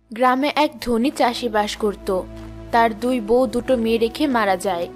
গ্রামে এক ধনী চাষি বাস করত। তার দুই বউ দুটো মেয়ে রেখে মারা যায়।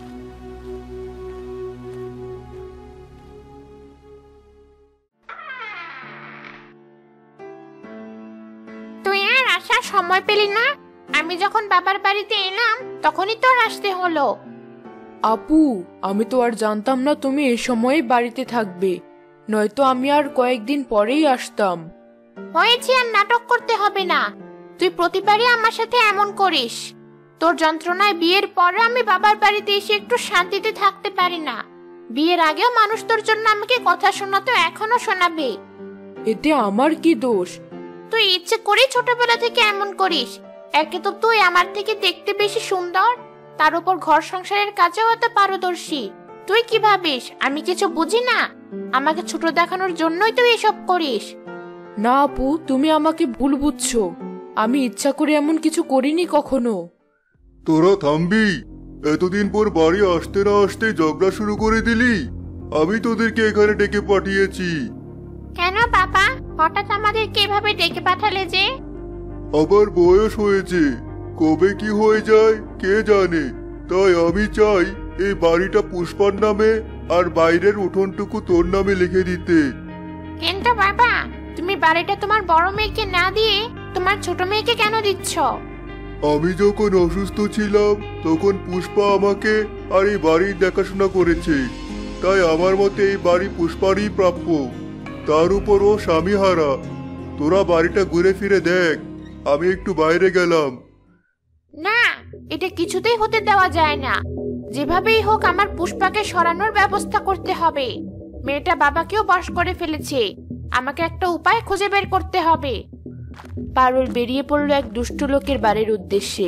তুই আর আসার সময় পেলি না? আমি যখন বাবার বাড়িতে এলাম তখনই তোর আসতে হলো। আপু, আমি তো আর জানতাম না তুমি এই সময়ে বাড়িতে থাকবে, নয়তো আমি আর কয়েকদিন পরেই আসতাম। হয়েছে, আর নাটক করতে হবে না। তুই প্রতিবারই আমার সাথে এমন করিস। তোর যন্ত্রণায় বিয়ের পরে আমি বাবার বাড়িতে এসে একটু শান্তিতে থাকতে পারি না। বিয়ের আগেও মানুষ তোর জন্য আমাকে কথা শোনাতো, এখনো শোনাবে। এতে আমার কি দোষ? তুই ইচ্ছে করে ছোটবেলা থেকে এমন করিস। একে তো তুই আমার থেকে দেখতে বেশি সুন্দর, তার উপর ঘর সংসারের কাজেও এত পারদর্শী। তুই কি ভাবিস আমি কিছু বুঝি না? আমাকে ছোট দেখানোর জন্যই তুই এসব করিস। না আপু, তুমি আমাকে ভুল বুঝছো। আমি ইচ্ছা করে এমন কিছু করিনি কখনো। তোরা থামবি? এতদিন পর বাড়ি আসতে না আসতে ঝগড়া শুরু করে দিলি। আমি তোদেরকে এখানে ডেকে পাঠিয়েছি। কেন বাবা, হঠাৎ আমাদেরকে এভাবে ডেকে পাঠালে যে? আবার বয়স হয়েছে, কবে কি হয়ে যায় কে জানে। তাই আমি চাই এই বাড়িটা পুষ্পার নামে আর বাইরের উঠোনটুকু তোর নামে লিখে দিতে। কিন্তু বাবা, তুমি বাড়িটা তোমার বড় মেয়েকে না দিয়ে তোমার ছোট মেয়েকে কেন দিচ্ছ? আমি যখন অসুস্থ ছিলাম তখন পুষ্পা আমাকে আর এই বাড়ির দেখাশোনা করেছে, তাই আমার মতে এই বাড়ি পুষ্পারই প্রাপ্য। তার উপর ও স্বামীহারা। তোরা বাড়িটা ঘুরে ফিরে দেখ। আমি একটু বাইরে গেলাম। না, এটা কিছুতেই হতে দেওয়া যায় না। যেভাবেই হোক আমার পুষ্পাকে সরানোর ব্যবস্থা করতে হবে। মেয়েটা বাবাকেও বশ করে ফেলেছে, আমাকে একটা উপায় খুঁজে বের করতে হবে। পারুল বেরিয়ে পড়ল এক দুষ্ট লোকের বাড়ির উদ্দেশ্যে।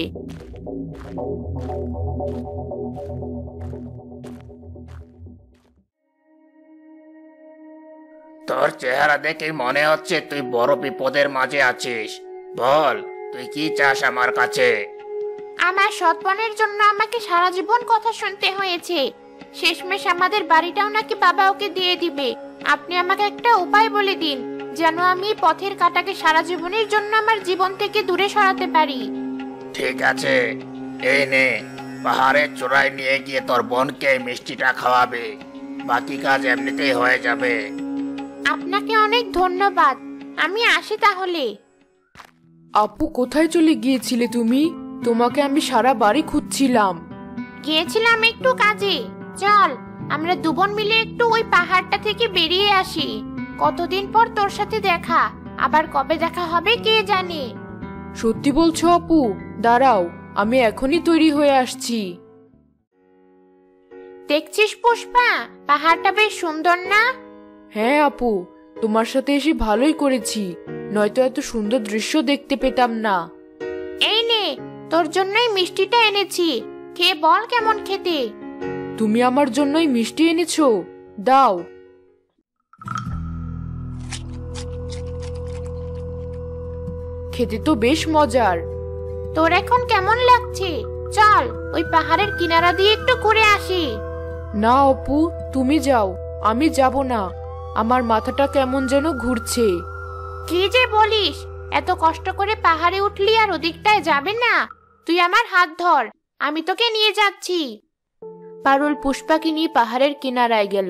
তোর চেহারা দেখে মনে হচ্ছে তুই বড় বিপদের মাঝে আছিস। বল, তুই কি চাস আমার কাছে? আমার সৎ বোনের জন্য আমাকে সারা জীবন কথা শুনতে হয়েছে। শেষমেশ আমাদের বাড়িটাও নাকি বাবা ওকে দিয়ে দিবে। আপনি আমাকে একটা উপায় বলে দিন, যেন আমি পথের কাঁটাকে সারা জীবনের জন্য আমার জীবন থেকে দূরে সরাতে পারি। ঠিক আছে, এই নে, পাহাড়ের চূড়ায় নিয়ে গিয়ে তোর বোনকে মিষ্টিটা খাওয়াবে। বাকি কাজ এমনিতেই হয়ে যাবে। আপনাকে অনেক ধন্যবাদ, আমি আসি তাহলে। আপু, কোথায় চলে গিয়েছিলে তুমি? তোমাকে আমি সারা বাড়ি খুঁজছিলাম। গিয়েছিলাম একটু কাজে। চল, আমরা দুবোন মিলে একটু ওই পাহাড়টা থেকে বেরিয়ে আসি। কতদিন পর তোর সাথে দেখা, আবার কবে দেখা হবে কে জানে। সত্যি বলছো আপু? দাঁড়াও, আমি এখনই তৈরি হয়ে আসছি। দেখছিস পুষ্পা, পাহাড়টা বেশ সুন্দর না? হ্যাঁ আপু, তোমার সাথে এসে ভালোই করেছি, নয়তো এত সুন্দর দৃশ্য দেখতে পেতাম না। এই নে, তোর জন্যই মিষ্টিটা এনেছি, খেয়ে বল কেমন খেতে। তুমি আমার জন্যই মিষ্টি এনেছো? দাও। খেতে তো বেশ মজার। তোর এখন কেমন লাগছে? চল, ওই পাহাড়ের কিনারা দিয়ে একটু ঘুরে আসি। না অপু, তুমি যাও, আমি যাব না। আমার মাথাটা কেমন যেন ঘুরছে। কি যে বলিস, এত কষ্ট করে পাহাড়ে উঠলি আর ওদিকটায় যাবে না? তুই আমার হাত ধর, আমি তোকে নিয়ে যাচ্ছি। পারুল পুষ্পাকে নিয়ে পাহাড়ের কিনারায় গেল।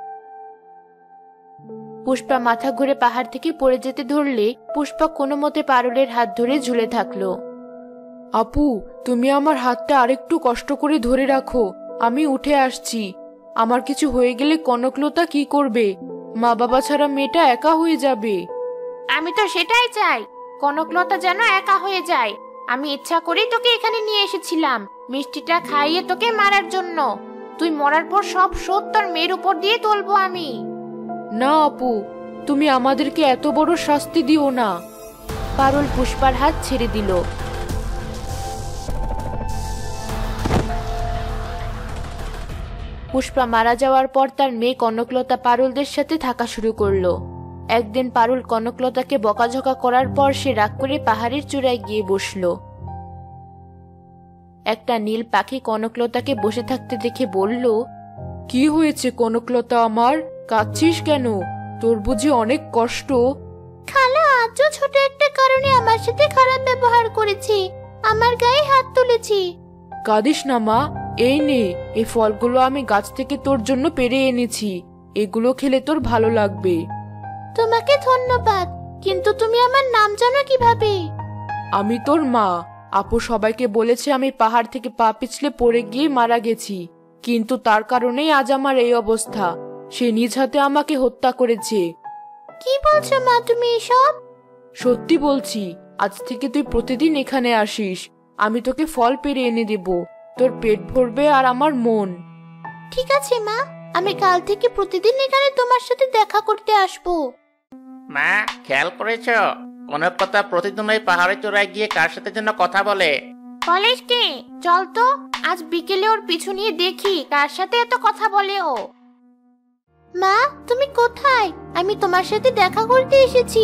পুষ্পা মাথা ঘুরে পাহাড় থেকে পড়ে যেতে ধরলে পুষ্পা কোনো মতে পারুলের হাত ধরে ঝুলে থাকলো। আপু, তুমি আমার হাতটা আরেকটু কষ্ট করে ধরে রাখো, আমি উঠে আসছি। আমার কিছু হয়ে গেলে কনকলতা কি করবে? মা বাবা ছাড়া মেয়েটা একা হয়ে যাবে। আমি তো সেটাই চাই, কনকলতা যেন একা হয়ে যায়। আমি ইচ্ছা করেই তোকে এখানে নিয়ে এসেছিলাম, মিষ্টিটা খাইয়ে তোকে মারার জন্য। তুই মরার পর সব শোধ তোর মেয়ের উপর দিয়ে তুলবো আমি। না আপু, তুমি আমাদেরকে এত বড় শাস্তি দিও না। পারুল পুষ্পার হাত ছেড়ে দিল। পুষ্পা মারা যাওয়ার পর তার মেয়ে কনকলতা পারুলদের সাথে থাকা শুরু করলো। একদিন পারুল কনকলতাকে বকাঝকা করার পর সে রাগ করে পাহাড়ের চূড়ায় গিয়ে বসলো। একটা নীল পাখি কনকলতাকে বসে থাকতে দেখে বলল, কি হয়েছে কনকলতা আমার? কাঁদছিস কেন? তোর বুঝি অনেক কষ্ট? খালা, আজও ছোট একটা কারণে আমার সাথে খারাপ ব্যবহার করেছে, আমার গায়ে হাত তুলেছে। কাঁদিস না মা, এই নে, এই ফলগুলো আমি গাছ থেকে তোর জন্য পেড়ে এনেছি। এগুলো খেলে তোর ভালো লাগবে। তোমাকে ধন্যবাদ, কিন্তু তুমি আমার নাম জানো কিভাবে? আমি তোর মা। আপু সবাইকে বলেছে আমি পাহাড় থেকে পা পিছলে পড়ে গিয়ে মারা গেছি, কিন্তু তার কারণেই আজ আমার এই অবস্থা। সে নিজ হাতে আমাকে হত্যা করেছে। কি বলছো মা তুমি এসব? সত্যি বলছি, আজ থেকে তুই প্রতিদিন এখানে আসিস। আমি তোকে ফল পেড়ে এনে দেব, তোর পেট ভরবে আর আমার মন। ঠিক আছে মা, আমি কাল থেকে প্রতিদিন এখানে তোমার সাথে দেখা করতে আসবো। মা, খেয়াল করেছো কনকলতা প্রতিদিন ওই পাহাড়ের চূড়ায় গিয়ে কার সাথে যেন কথা বলে? বলিস কি? চল তো আজ বিকেলে ওর পিছু নিয়ে দেখি কার সাথে এত কথা বলে ও। মা, তুমি কোথায়? আমি তোমার সাথে দেখা করতে এসেছি।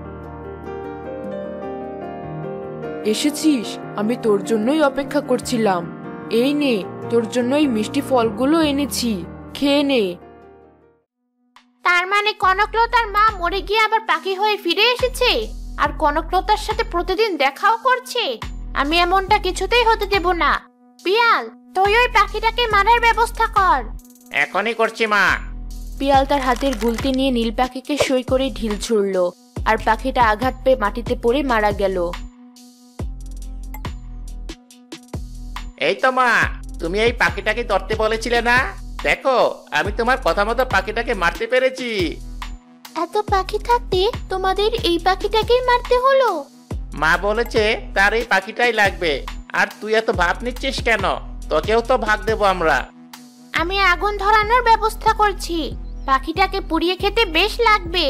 এসেছিস? আমি তোর জন্যই অপেক্ষা করছিলাম। এই নে, তোর জন্য এই মিষ্টি ফলগুলো এনেছি, খেয়ে নে। তার মানে কনকলতার মা মরে গিয়ে আবার পাখি হয়ে ফিরে এসেছে, আর কনকলতার সাথে প্রতিদিন দেখাও করছে। আমি এমনটা কিছুতেই হতে দেব না। পিয়াল, তুই ওই পাখিটাকে মারার ব্যবস্থা কর। এখনই করছি মা। পিয়াল তার হাতের গুলতি নিয়ে নীল পাখিকে সই করে ঢিল ছুড়ল, আর পাখিটা আঘাত পেয়ে মাটিতে পড়ে মারা গেল। এই তো মা, তুমি এই পাখিটাকে ধরতে বলেছিলে না? দেখো, আমি তোমার কথা মতো পাখিটাকে মারতে পেরেছি। এত পাখি থাকতে তোমাদের এই পাখিটাকেই মারতে হলো? মা বলেছে তার এই পাখিটাই লাগবে। আর তুই এত ভাব নিচ্ছিস কেন? তোকেও তো ভাগ দেবো আমরা। আমি আগুন ধরানোর ব্যবস্থা করছি, পাখিটাকে পুড়িয়ে খেতে বেশ লাগবে।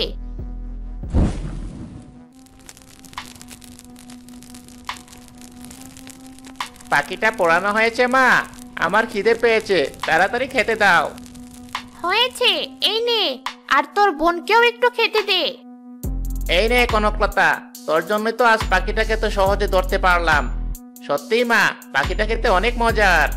পাখিটা পোড়ানো হয়েছে মা, আমার খিদে পেয়েছে, তাড়াতাড়ি খেতে দাও। হয়েছে, এই নে, আর তোর বোনকেও একটু খেতে দে। এই নে কনকলতা, তোর জন্য তো আজ পাখিটাকে তো সহজে ধরতে পারলাম। সত্যিই মা, পাখিটা খেতে অনেক মজার।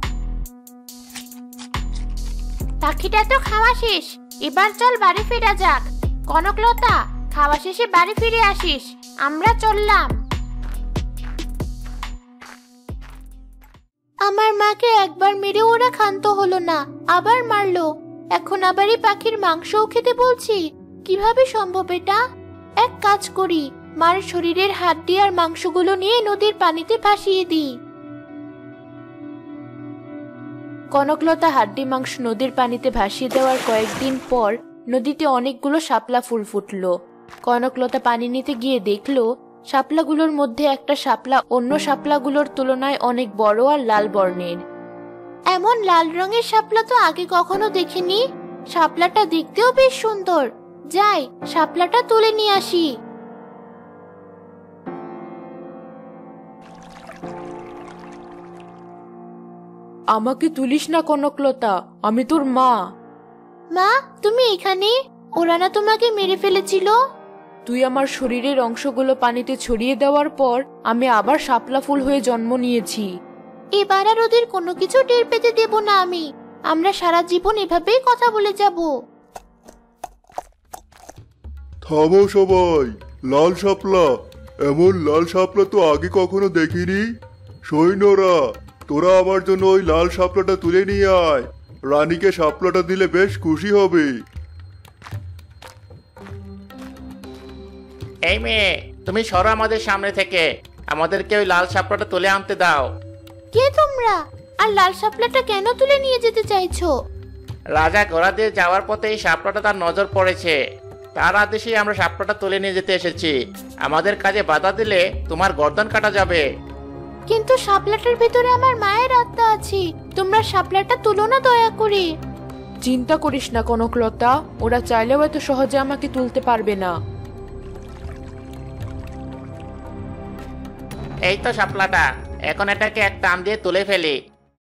পাখিটা তো খাওয়া শেষ, এবার চল বাড়ি ফেরা যাক। কনকলতা, খাওয়া শেষে বাড়ি ফিরে আসিস, আমরা চললাম। আমার মাকে একবার মেরে ওরা ক্ষান্ত হলো না, আবার মারলো। এখন আবার এই পাখির মাংসও খেতে বলছি, কিভাবে সম্ভব এটা? এক কাজ করি, মার শরীরের হাড্ডি আর মাংসগুলো নিয়ে নদীর পানিতে ভাসিয়ে দিই। কনকলতা হাড্ডি মাংস নদীর পানিতে ভাসিয়ে দেওয়ার কয়েকদিন পর নদীতে অনেকগুলো শাপলা ফুল ফুটলো। কনকলতা পানি নিতে গিয়ে দেখলো শাপলাগুলোর মধ্যে একটা শাপলা অন্য শাপলাগুলোর তুলনায় অনেক বড় আর লাল বর্ণের। এমন লাল রঙের শাপলা তো আগে কখনো দেখিনি। শাপলাটা দেখতেও বেশ সুন্দর। যাই, শাপলাটা তুলে নিয়ে আসি। আমাকে তুলিস না কনকলতা, আমি তোর মা। মা, তুমি এখানে? ওরা না তোমাকে মেরে ফেলেছিল? তুই আমার শরীরের অংশগুলো পানিতে ছড়িয়ে দেওয়ার পর আমি আবার শাপলা ফুল হয়ে জন্ম নিয়েছি। এবার আর ওদের কোনো কিছু টের পেতে দেব না আমি। আমরা সারা জীবন এভাবেই কথা বলে যাব। থামো সবাই, লাল শাপলা, এমন লাল শাপলা তো আগে কখনো দেখিনি। সৈন্যরা, তোরা আমার জন্য ওই লাল শাপলাটা তুলে নিয়ে আয়। রানীকে শাপলাটা দিলে বেশ খুশি হবে। এই মেয়ে, তুমি সরো আমাদের সামনে থেকে, আমাদেরকে ওই লাল শাপলাটা তুলে আনতে দাও। কে তোমরা? আর লাল শাপলাটা কেন তুলে নিয়ে যেতে চাইছো? রাজা ঘোড়া দিয়ে যাওয়ার পথে এই শাপলাটা তার নজর পড়েছে, তার আদেশে আমরা শাপলাটা তুলে নিয়ে যেতে এসেছি। আমাদের কাজে বাধা দিলে তোমার গর্দন কাটা যাবে। কিন্তু শাপলাটার ভিতরে আমার মায়ের আত্মা আছে, তোমরা শাপলাটা তুলো না দয়া করে। চিন্তা করিস না কনকলতা, ওরা চাইলেও এত সহজে আমাকে তুলতে পারবে না। এই তো শাপলাটা, এখন এটাকে এক টান দিয়ে তুলে ফেলি।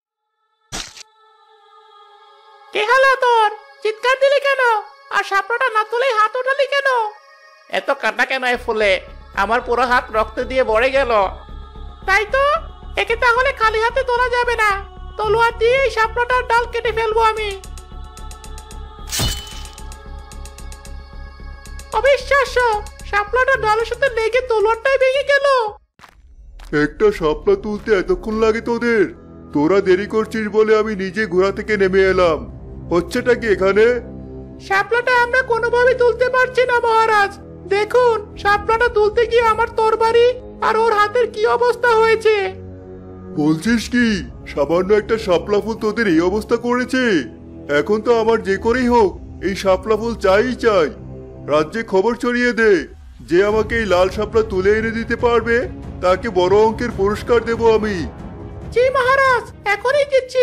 কি হলো তোর? চিৎকার দিলি কেন? আর শাপলাটা না তুলে হাত উঠালি কেন? এত কান্না কেন এই ফুলে? আমার পুরো হাত রক্ত দিয়ে ভরে গেল। তাই তো, একে তাহলে খালি হাতে তোলা যাবে না, তলোয়ার দিয়ে এই শাপলাটার ডাল কেটে ফেলবো আমি। অবিশ্বাস্য, শাপলাটা ডালের সাথে লেগে তলোয়ারটাই ভেঙে গেল। একটা শাপলা তুলতে এতক্ষণ লাগে তোদের? তোরা দেরি করছিস বলে আমি নিজে ঘোড়া থেকে নেমে এলাম। হচ্ছেটা কি এখানে? শাপলাটা আমরা কোনোভাবে তুলতে পারছি না মহারাজ। দেখুন, শাপলাটা তুলতে গিয়ে আমার তরবারি আর ওর হাতের কি অবস্থা হয়েছে। বলছিস কি? সামান্য একটা শাপলা ফুল তোদের এই অবস্থা করেছে? এখন তো আমার যে করেই হোক এই শাপলা ফুল চাই চাই। রাজ্যে খবর ছড়িয়ে দে, যে আমাকে এই লাল শাপলা তুলে এনে দিতে পারবে তাকে বড় অঙ্কের পুরস্কার দেব আমি। জি মহারাজ, এখনই দিচ্ছি।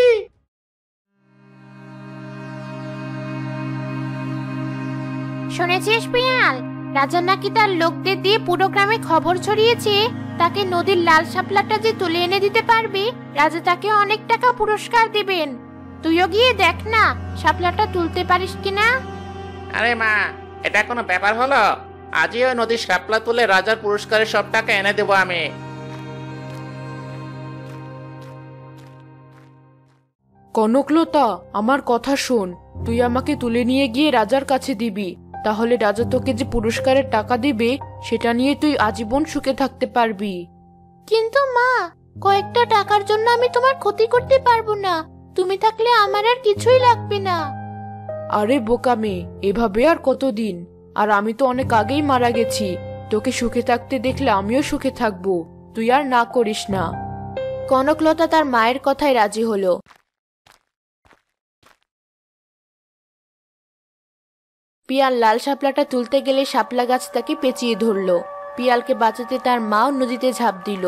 শুনেছিস পিয়াল, রাজা নাকি তার লোকদের দিয়ে পুরো গ্রামে খবর ছড়িয়েছে তাকে নদীর লাল শাপলাটা যে তুলে এনে দিতে পারবে রাজা তাকে অনেক টাকা পুরস্কার দিবেন। তুইও গিয়ে দেখ না শাপলাটা তুলতে পারিস কিনা। আরে মা, এটা কোনো ব্যাপার হলো? আজই ওই নদীর শাপলা তুলে রাজার পুরস্কারের সব টাকা এনে দেবো আমি। কনকলতা, আমার কথা শোন। তুই আমাকে তুলে নিয়ে গিয়ে রাজার কাছে দিবি, তাহলে রাজা তোকে যে পুরস্কারের টাকা দিবে সেটা নিয়ে তুই আজীবন সুখে থাকতে পারবি। কিন্তু মা, কয়েকটা টাকার জন্য আমি তোমার ক্ষতি করতে পারবো না। তুমি থাকলে আমার আর কিছুই লাগবে না। আরে বোকা মেয়ে, এভাবে আর কতদিন? আর আমি তো অনেক আগেই মারা গেছি। তোকে সুখে থাকতে দেখলে আমিও সুখে থাকবো। তুই আর না করিস না। কনকলতা তার মায়ের কথায় রাজি হলো। পিয়াল লাল শাপলাটা তুলতে গেলে শাপলা গাছ তাকে পেঁচিয়ে ধরলো। পিয়ালকে বাঁচাতে তার মাও নদীতে ঝাঁপ দিল।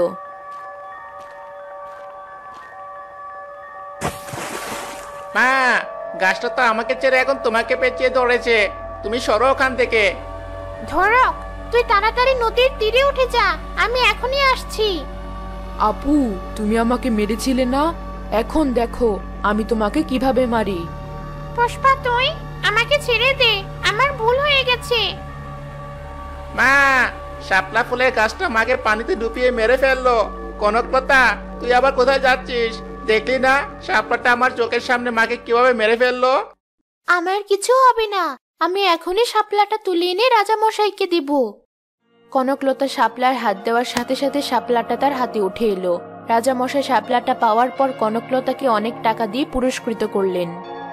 মা, গাছটা তো আমাকে ছেড়ে এখন তোমাকে পেঁচিয়ে ধরেছে। তুমি সরো ওখান থেকে। ধরক, তুই তাড়াতাড়ি নদীর তীরে উঠে যা, আমি এখনই আসছি। আপু, তুমি আমাকে মেরেছিলে না? এখন দেখো আমি তোমাকে কিভাবে মারি। পুষ্পা, তুই আমাকে ছেড়ে দে, আমার ভুল হয়ে গেছে। মা, শাপলা ফুলের গাছটা মাকে পানিতে ডুবিয়ে মেরে ফেললো। কনকলতা, তুই আবার কোথায় যাচ্ছিস? দেখলি না শাপলাটা আমার চোখের সামনে মাকে কিভাবে মেরে ফেললো? আমার কিছু হবে না, আমি এখনই শাপলাটা তুলে এনে রাজা মশাইকে দিব। কনকলতা শাপলার হাত দেওয়ার সাথে সাথে শাপলাটা তার হাতে উঠে এলো। রাজা মশাই শাপলাটা পাওয়ার পর কনকলতাকে অনেক টাকা দিয়ে পুরস্কৃত করলেন।